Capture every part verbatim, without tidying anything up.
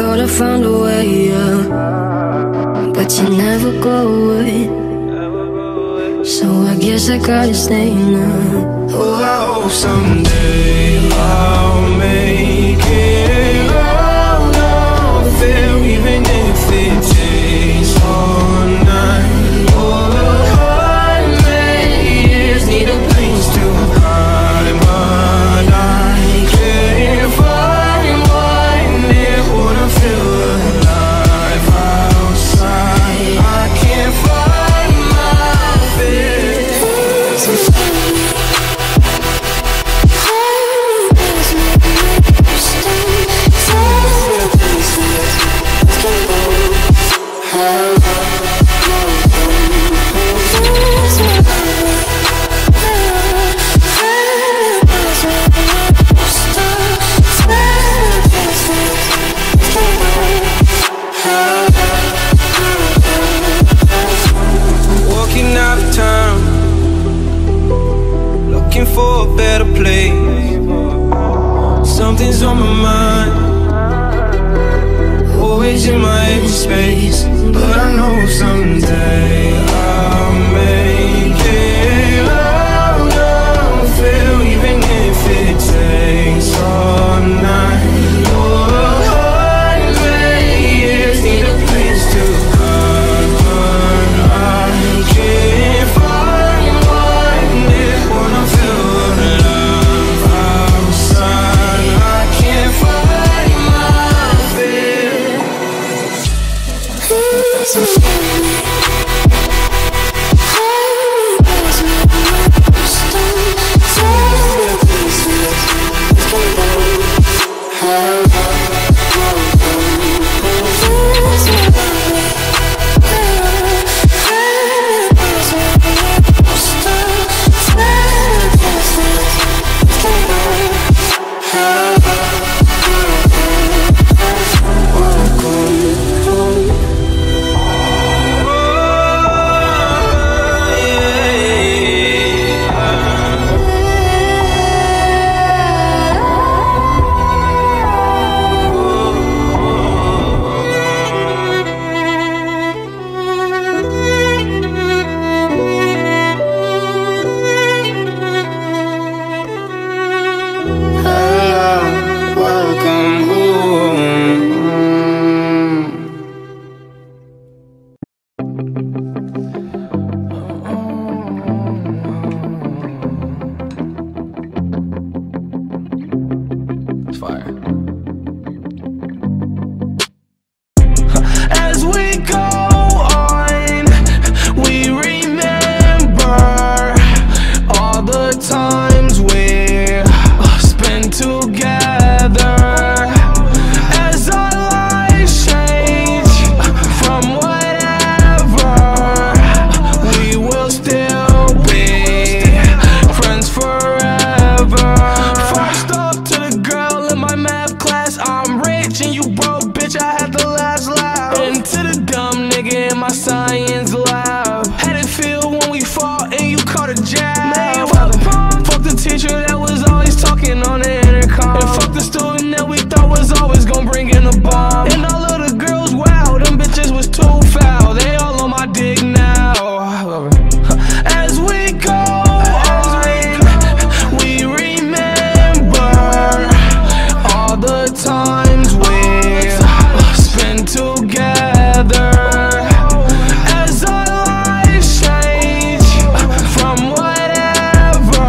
thought I found a way, yeah, but you never go away. So I guess I gotta stay now. Oh, I hope someday I'll make it out of there, even if it takes all night or a hundred years. Need a place to hide, but I can't find one near. Wanna feel alive outside. I can't find my fear. Walking out of town, looking for a better place. Something's on my mind, always in my empty space. But I know someday I'll make it out of here, even if it takes all night or a hundred years. Need a place to hide, but I can't find one near. Wanna feel alive outside. I can't find my fear. As we go on, we remember all the times we spent together. As our lives change from whatever, we will still be friends forever. First off, to the girl in my math class, I'm rich and you broke, bitch, I had the last laugh. And to the dumb nigga in my science lab, had it feel when we fought and you caught a jab. Man, fuck, fuck the teacher that was always talking on the intercom, and fuck the student that we thought was always gonna bring in the bomb. And all of the girls, wow, them bitches was too foul. They all on my dick now. As we go on, we remember all the times we spent together. As our lives change from whatever,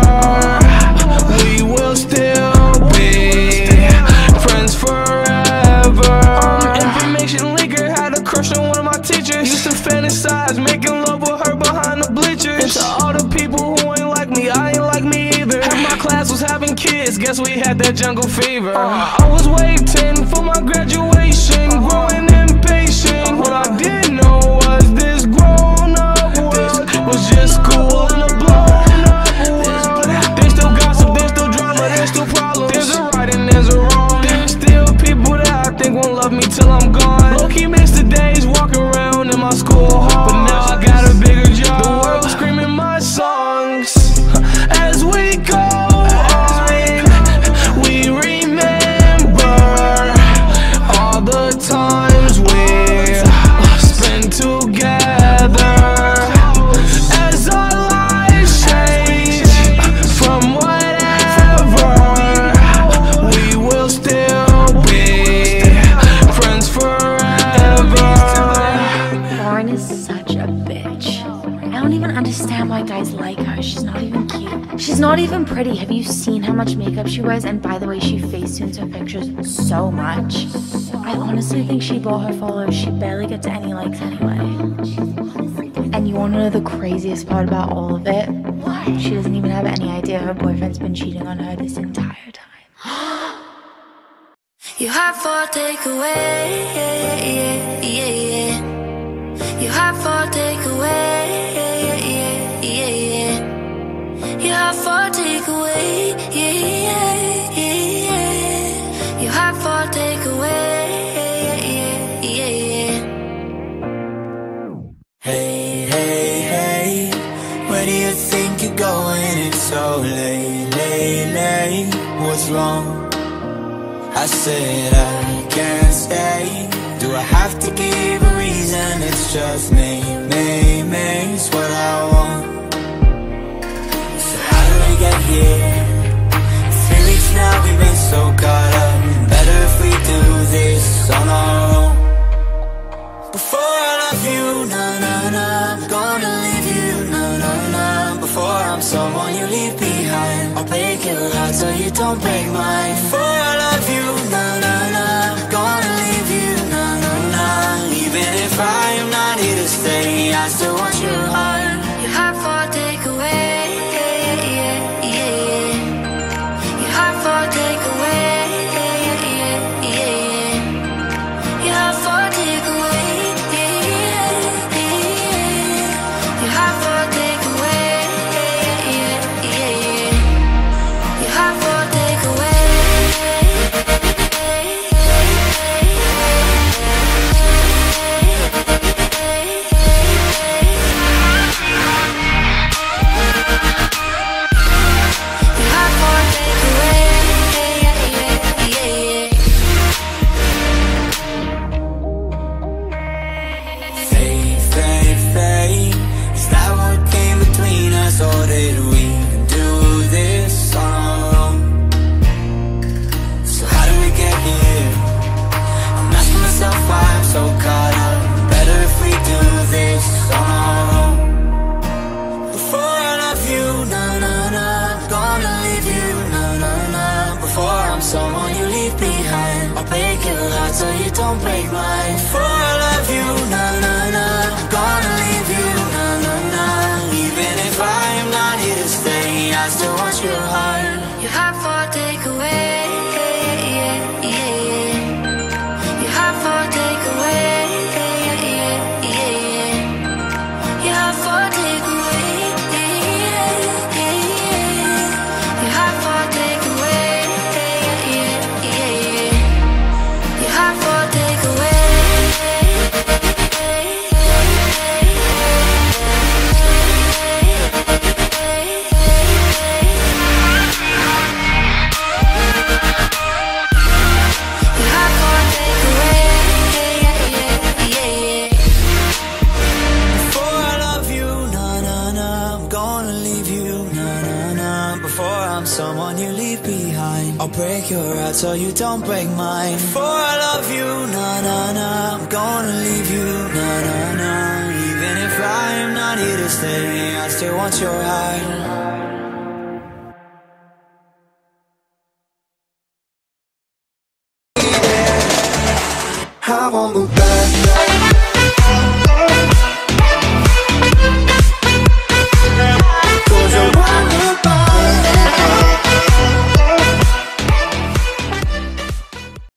we will still be friends forever. Um, information leaker had a crush on one of my teachers. Used to fantasize making love with her behind the bleachers. And to all the people who ain't like me, I ain't like me either. Half my class was having kids, guess we had that jungle fever. uh, I was waiting for my graduation, growing impatient. What I didn't know was this grown up world was just cool in a blown up world. There's still gossip, there's still drama, there's still problems. There's a right and there's a wrong. There's still people that I think won't love me till I'm gone. Low-key miss the days walking around in my school hall, but now I got a bigger job. The world screaming my songs. As we go on, we remember all the understand why guys like her. She's not even cute. She's not even pretty. Have you seen how much makeup she wears? And by the way, she facetunes her pictures so much. I honestly think she bought her followers. She barely gets any likes anyway. And you wanna know the craziest part about all of it? She doesn't even have any idea her boyfriend's been cheating on her this entire time. You have for takeaway, yeah, yeah, yeah, yeah. You have for takeaway, yeah, yeah, yeah, yeah. You have for takeaway, yeah, yeah, yeah, yeah. You have for takeaway, yeah, yeah, yeah, yeah. Hey, hey, hey, where do you think you're going? It's so late, late, late. What's wrong? I said I can't stay. Do I have to give a reason? It's just me, me, me, it's what I want. So how do we get here? Three weeks now we've been so caught up. Better if we do this on our own. Before I love you, na na na, I'm gonna leave you, na na na. Before I'm someone you leave behind, I'll break your heart so you don't break mine. Before I love you, na na na, I'm gonna leave you, na na na. Even if I am not here to stay, I still want your heart. You have for takeaway, yeah, yeah, yeah, yeah. You have for takeaway, yeah, yeah, yeah, yeah. You have for takeaway, yeah, yeah, yeah. You have for takeaway, yeah, yeah, yeah, yeah. You have for takeaway. Or did we do this on our own? So how do we get here? I'm asking myself why I'm so caught up. Better if we do this on our own. Before I love you, na na na, I'm gonna leave you, na na na. Before I'm someone you leave behind, I'll break your heart so you don't break mine. Before I love you, na na na, I'm gonna leave you, na na na. Even if I am not here to stay, I still want your heart. You have for takeaway, yeah, yeah, yeah, yeah. You have for takeaway, yeah, yeah, yeah, yeah. You have for takeaway, yeah, yeah, yeah. You have for takeaway, yeah, yeah, yeah, yeah. You have for takeaway. Someone you leave behind, I'll break your heart so you don't break mine. Before I love you, na na na, I'm gonna leave you, na na na. Even if I am not here to stay, I still want your heart. I want the